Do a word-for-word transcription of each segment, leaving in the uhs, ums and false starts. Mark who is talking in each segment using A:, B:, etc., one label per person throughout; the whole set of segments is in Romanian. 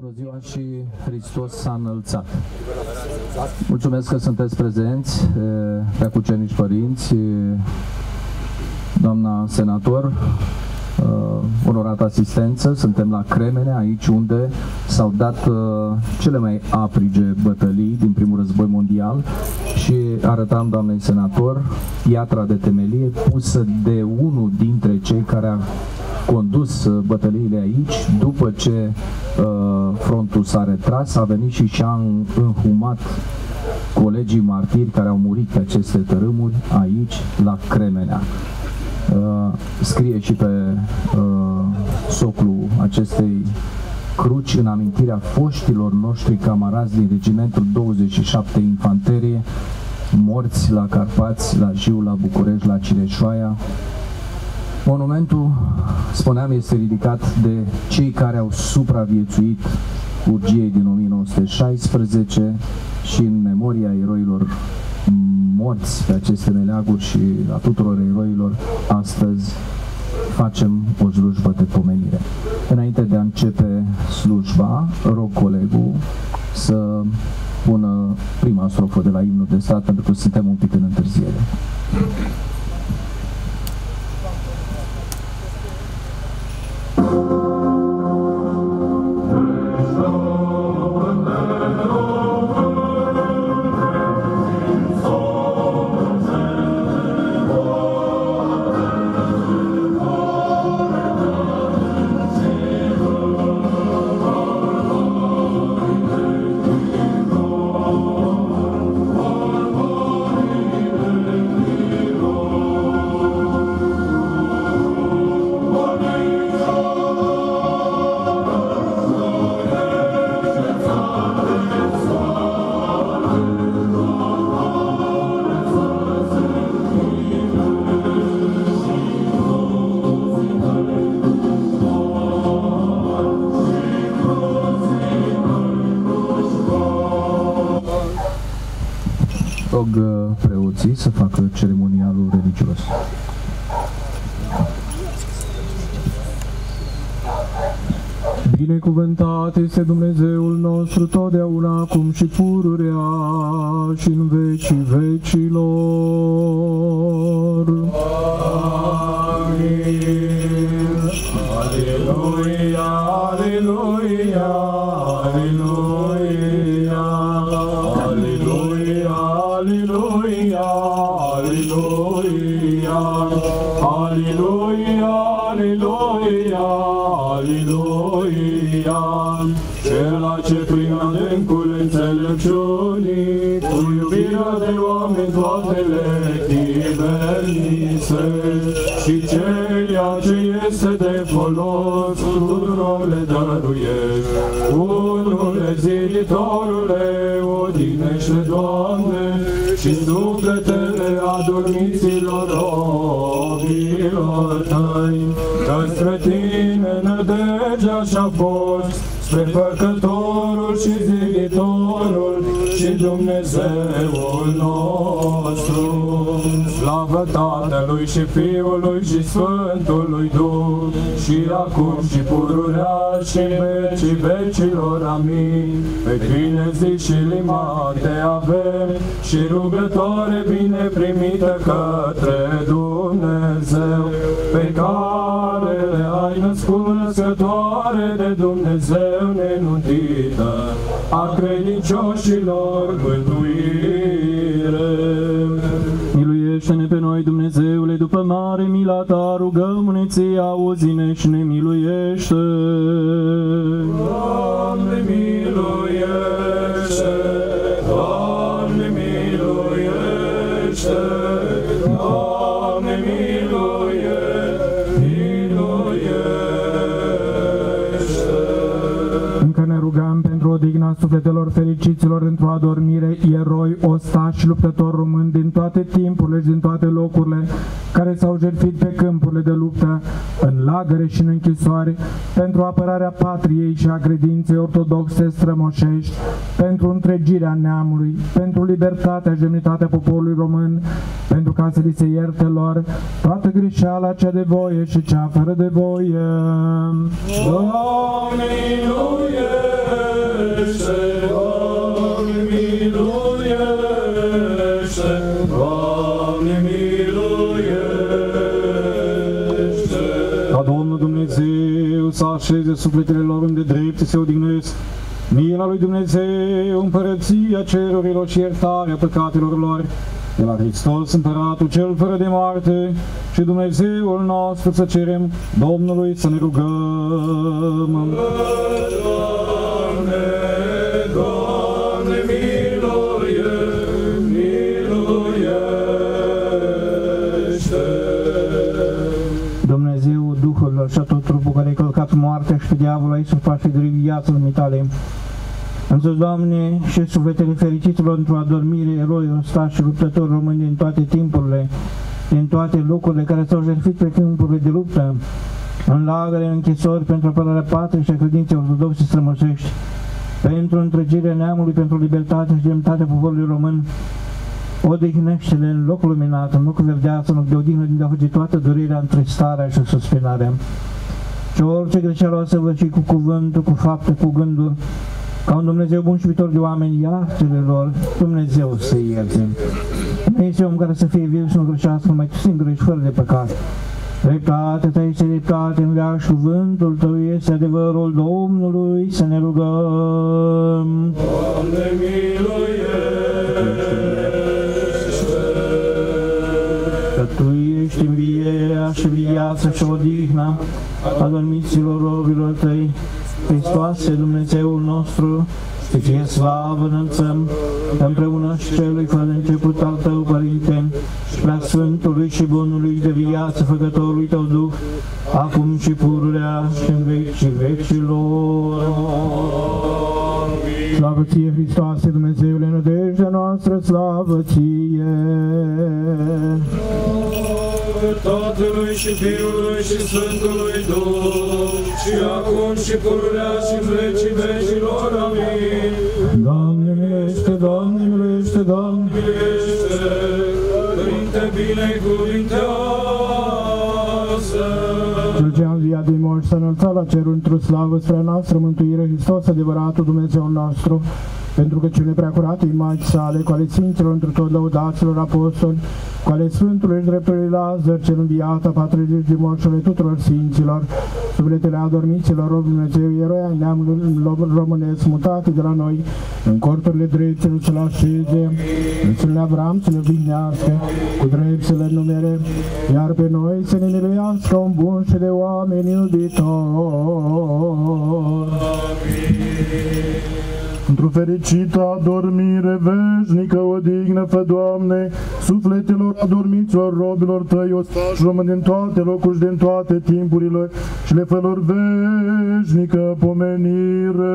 A: Bună ziua și Hristos s-a înălțat! Mulțumesc că sunteți prezenți, preacucenici părinți, doamna senator, onorată asistență. Suntem la Cremene, aici unde s-au dat cele mai aprige bătălii din primul război mondial și arătam doamnei senator piatra de temelie pusă de unul dintre cei care a condus bătăliile aici. După ce uh, frontul s-a retras, a venit și și-a înhumat colegii martiri care au murit pe aceste tărâmuri aici, la Cremenea. Uh, scrie și pe uh, soclu acestei cruci în amintirea foștilor noștri camarazi din regimentul douăzeci și șapte Infanterie, morți la Carpați, la Jiu, la București, la Cireșoaia. Monumentul, spuneam, este ridicat de cei care au supraviețuit urgiei din o mie nouă sute șaisprezece și în memoria eroilor morți pe aceste meleaguri și a tuturor eroilor, astăzi facem o slujbă de pomenire. Înainte de a începe slujba, rog colegul să pună prima strofă de la imnul de stat, pentru că suntem un pic în întârziere. Rog preoții să facă ceremonialul religios.
B: Binecuvântat este Dumnezeul nostru totdeauna, acum și pururea și în vecii vecilor. Amin. Aleluia, aleluia, aleluia, aleluia, aleluia, aleluia, aleluia, aleluia, aleluia. Cela ce prin adâncul înțelepciunii, cu iubirea de oameni toate le chibernise, și ceea ce este de folos tuturor le dăruiești. Unule ziditorule, odinește, Doamne, și sufletele adormiților robilor Tăi, că spre Tine nădejdea și-a fost, spre Făcătorul și Ziditorul și Dumnezeul nostru. Slavă Tatălui și Fiului și Sfântului Duh, și acum și pururea și în vecii vecilor. Amin. Pe Tine zi și limba te avem, și rugătoare bine primită către Dumnezeu, pe care le ai născut, născătoare de Dumnezeu nenuntită, a credincioșilor mântuire. Miluiește-ne pe noi, Dumnezeule, după mare mila Ta, rugăm-ne Ție, auzi-ne și ne miluiește. Doamne, miluiește! Doamne, miluiește! Doamne, miluiește! Miluiește! Încă ne rugăm pentru odihna sufletelor fericiților într-o adormire, eroi
C: ostași și luptători români din toate timpurile și din toate locurile, care s-au jertfit pe câmpurile de luptă, în lagăre și în închisoare, pentru apărarea patriei și a credinței ortodoxe strămoșești, pentru întregirea neamului, pentru libertatea și demnitatea poporului român, pentru ca să li se ierte lor toată greșeala cea de voie și cea fără de voie.
B: Doamne, miluiește! Doamne, miluiește! Doamne, miluiește!
D: Ca Domnul Dumnezeu să așeze sufletele lor unde drept se odihnesc, mila lui Dumnezeu, împărăția cerurilor și iertarea păcatelor lor, de la Hristos, Împăratul cel fără de moarte și Dumnezeul nostru să cerem Domnului să ne rugăm.
B: Doamne, Doamne, miluie, miluiește!
E: Dumnezeu Duhurilor și a tot trupul care ai călcat moartea și pe diavolul ai surpat și de viața lumii tale. Însuți, Doamne, și sufletele fericiților într-o adormire, eroi, ostași și luptători români din toate timpurile, din toate locurile care s-au jertfit pe câmpurile de luptă, în lagăre, în închisori, pentru apărarea patriei și a credinței ortodoxe strămoșești, pentru întregirea neamului, pentru libertatea și demnitatea poporului român. Odihnește-le în locul luminat, în locul verdeață, în loc de odihnă, din a face toată durerea, întristarea și suspinarea. Și orice greșeală o săvârși cu cuvântul, cu fapte, cu gânduri, ca un Dumnezeu bun și iubitor de oameni, iartă-le lor, Dumnezeu să ierte. Nu este om care să fie viu și nu greșească, numai tu singur ești fără de păcat. Dreptatea ta este dreptate în veac, cuvântul tău este adevărul Domnului, să ne rugăm.
B: Doamne, miluiește!
E: Că Tu ești învierea și viața și odihna adormiților robilor Tăi, Hristoase, Dumnezeul nostru, și Ție slavă înălțăm, împreună și Celui fără început al Tău, Părinte, și prea Sfântului și Bunului de viață, Făcătorului Tău Duh, acum și pururea și în vecii vecilor. Slavă Ție, Hristoase, Dumnezeule, nădejdea noastră, slavă Ție!
B: Tatălui și Fiului și Sfântului Duh, și acum și pururea și în vecii vecilor. Amin.
E: Doamne miluiește, Doamne miluiește, Doamne
B: miluiește! Părinte binecuvintează!
C: Cel ce a înviat din morți s-a înălțat la cerul într-o slavă spre a noastră mântuire, Hristos, adevăratul Dumnezeu nostru, pentru că cele preacurate imagi sale, cu ale Sfinților într tot lăudaților apostoli, cu ale Sfântului și dreptului Lazar, cel înviat, a patruzeci de morți și ale tuturor Sfinților, sufletele adormiților, rob Dumnezeu, eroi ai neamului românesc, mutate de la noi, în corturile dreptelor să-L așeze, în sânul Avram să ne odihnească, cu drept să le numere, iar pe noi să ne miluiască un bun și de oameni iubitor.
F: Într-o fericită adormire veșnică odihnă, fă, Doamne, sufletelor adormiților robilor Tăi, ostași români din toate locuri și din toate timpurile, și le fă lor veșnică pomenire.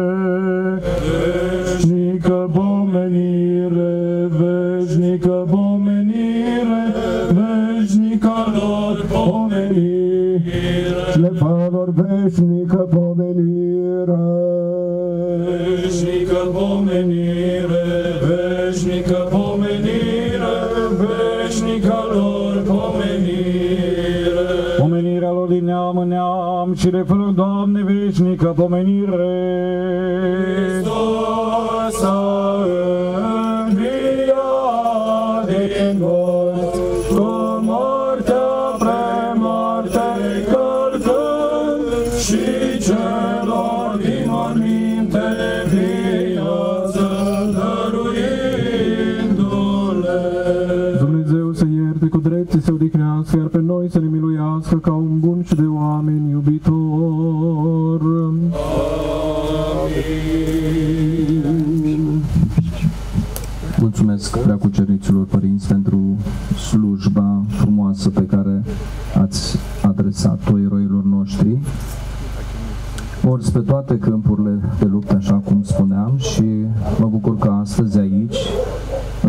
F: Veșnică pomenire, veșnică pomenire, veșnică lor pomenire, și le fă lor veșnică pomenire.
B: Veșnică pomenire, veșnică pomenire, veșnică lor pomenire.
D: Pomenirea lor din neam în neam și le fă, Doamne, veșnică pomenire.
B: Hristos a înviat din morți, cu moartea premoarte călcând, și celor din morminte viață dăruindu-le.
C: Dumnezeu să ierte, cu drept să se odihnească, iar pe noi să ne miluiască ca un bun și de oameni iubitor.
A: Mulțumesc preacucerniților părinți pentru slujba frumoasă pe care ați adresat-o eroilor noștri. Morți pe toate câmpurile de luptă, așa cum spuneam, și mă bucur că astăzi aici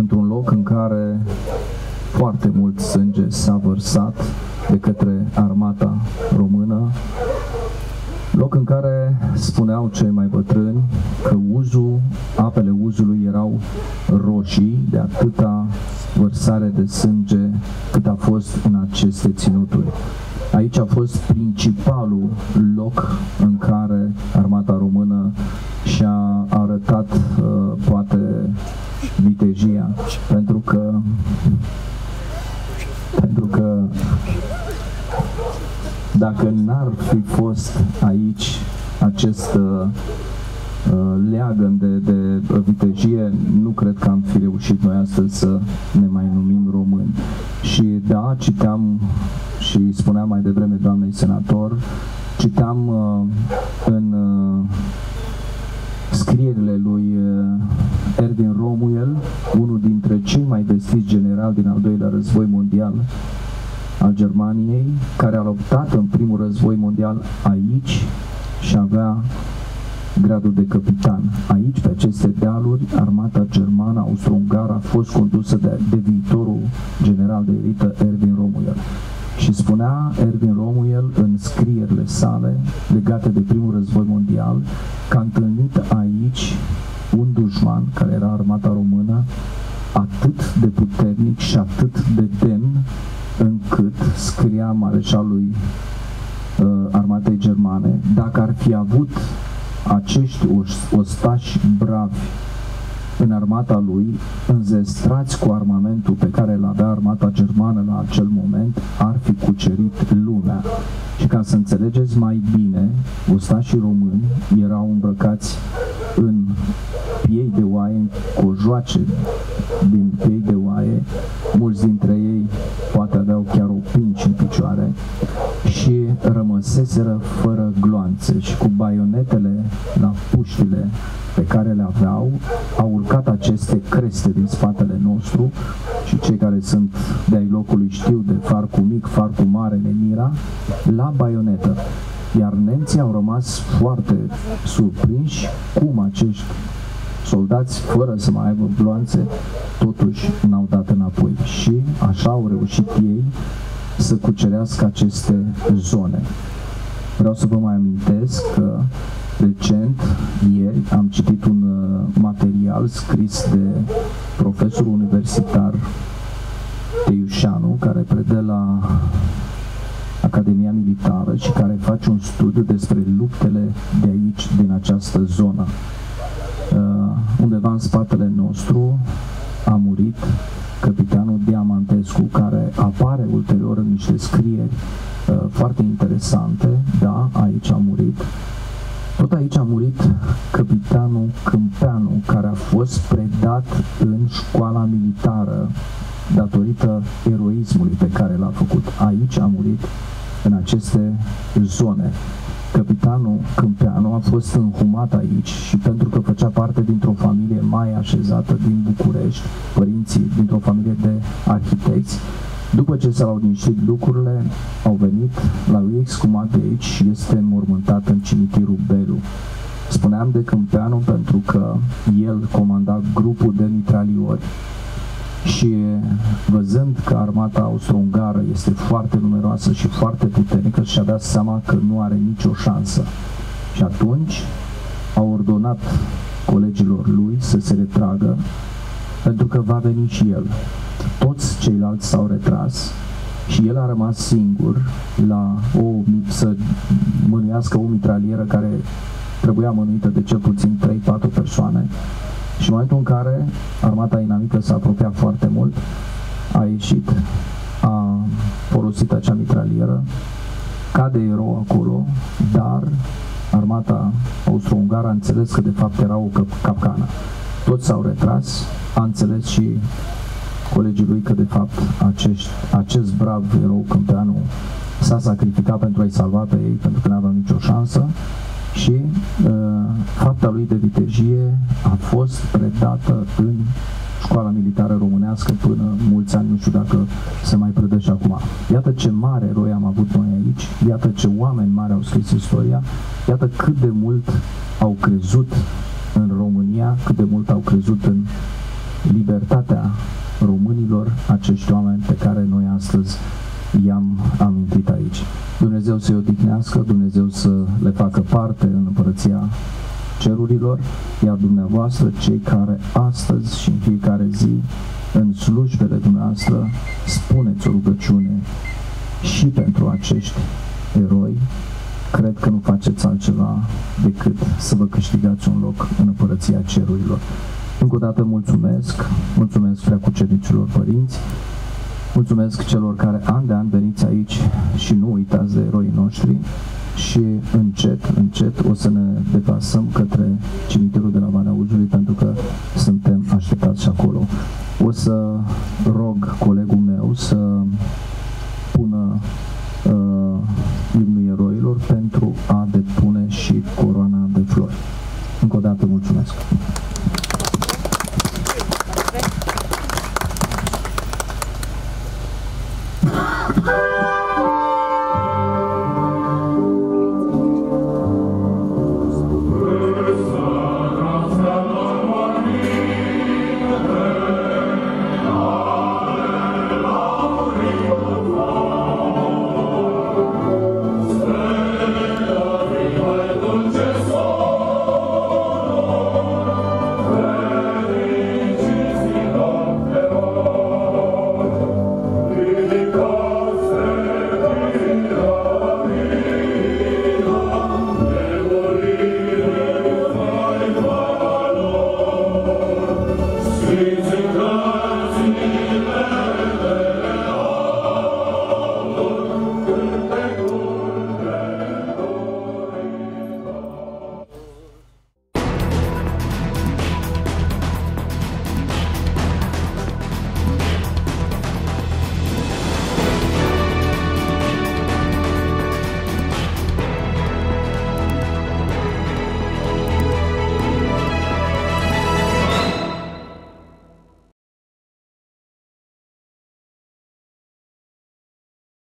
A: care foarte mult sânge s-a vărsat de către armata română, loc în care spuneau cei mai bătrâni că uzul, apele uzului erau roșii de atâta vărsare de sânge cât a fost în aceste ținuturi. Aici a fost principalul loc în care armata română și-a arătat uh, poate vitejia, pentru că pentru că dacă n-ar fi fost aici acest uh, leagăn de, de vitejie, nu cred că am fi reușit noi astăzi să ne mai numim români. Și da, citeam și spuneam mai devreme doamnei senator, citeam uh, în uh, scrierile lui uh, Ervin Romuald, unul dintre cei mai vestiți generali din al doilea război mondial al Germaniei, care a luptat în primul război mondial aici și avea gradul de capitan. Aici, pe aceste dealuri, armata germană austro-ungară a fost condusă de, de viitorul general de elită Ervin Romuald. Și spunea Ervin Romuald în scrierile sale legate de primul război mondial că a întâlnit aici un dușman, care era armata română, atât de puternic și atât de demn, încât, scria mareșalului uh, armatei germane, dacă ar fi avut acești ostași bravi în armata lui, înzestrați cu armamentul pe care îl avea armata germană la acel moment, ar fi cucerit lumea. Și ca să înțelegeți mai bine, ostașii români erau îmbrăcați în piei de oaie, în cojoace din piei de oaie, mulți dintre ei poate aveau chiar o pinci în picioare și rămăseseră fără gloanțe și cu baionetele la puștile pe care le aveau, au urcat aceste creste din spatele nostru și cei care sunt de-ai locului știu de farcul mic, farcul mare, nemira, la baionetă. Iar nemții au rămas foarte surprinși cum acești soldați, fără să mai aibă gloanțe, totuși n-au dat înapoi. Și așa au reușit ei să cucerească aceste zone. Vreau să vă mai amintesc că recent, ieri, am citit un uh, material scris de profesorul universitar Teiușanu, care predă la Academia Militară și care face un studiu despre luptele de aici, din această zonă. Uh, undeva în spatele nostru a murit capitanul Diamantescu, care apare ulterior în niște scrieri uh, foarte interesante. Da, aici a murit. Tot aici a murit capitanul Câmpeanu, care a fost predat în școala militară datorită eroismului pe care l-a făcut. Aici a murit, în aceste zone. Capitanul Câmpeanu a fost înhumat aici și pentru că făcea parte dintr-o familie mai așezată din București, părinții dintr-o familie de arhitecți, după ce s-au liniștit lucrurile, au venit, l-au exhumat de aici și este înmormântat în cimitirul Belu. Spuneam de Câmpeanu pentru că el comanda grupul de mitraliori și văzând că armata austro-ungară este foarte numeroasă și foarte puternică, și-a dat seama că nu are nicio șansă. Și atunci a ordonat colegilor lui să se retragă, pentru că va veni și el. Toți ceilalți s-au retras și el a rămas singur la o, să mânuiască o mitralieră care trebuia mânuită de cel puțin trei patru persoane. Și în momentul în care armata inamică s-a apropiat foarte mult, a ieșit, a folosit acea mitralieră, cade erou acolo, dar armata austro-ungară a înțeles că de fapt era o capcană. Toți s-au retras, a înțeles și colegii lui că de fapt acești, acest brav erou Câmpeanu s-a sacrificat pentru a-i salva pe ei, pentru că nu aveau nicio șansă. Și uh, fapta lui de vitejie a fost predată în școala militară românească până mulți ani, nu știu dacă se mai predă și acum. Iată ce mare eroi am avut noi aici, iată ce oameni mari au scris istoria, iată cât de mult au crezut în România, cât de mult au crezut în libertatea românilor, acești oameni pe care noi astăzi i-am amintit aici. Dumnezeu să-i odihnească, Dumnezeu să le facă parte în împărăția cerurilor, iar dumneavoastră, cei care astăzi și în fiecare zi, în slujbele dumneavoastră, spuneți o rugăciune și pentru acești eroi, cred că nu faceți altceva decât să vă câștigați un loc în împărăția cerurilor. Încă o dată mulțumesc, mulțumesc preacucenicilor părinți, mulțumesc celor care an de an veniți aici și nu uitați de eroii noștri și încet, încet o să ne deplasăm către cimitirul de la Valea Ujului pentru că suntem așteptați și acolo. O să rog colegul meu să pună uh, imnul eroilor pentru a depune și coroana de flori. Încă o dată mulțumesc!
G: Thank you.